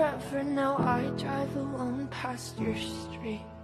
forever. Now I drive alone past your street.